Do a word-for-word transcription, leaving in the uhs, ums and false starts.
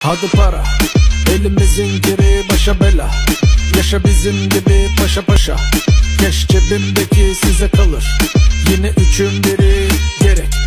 Hadi para, elimizin geri başa bela. Yaşa bizim gibi paşa paşa. Keş cebimdeki size kalır. Yine üçün biri gerek.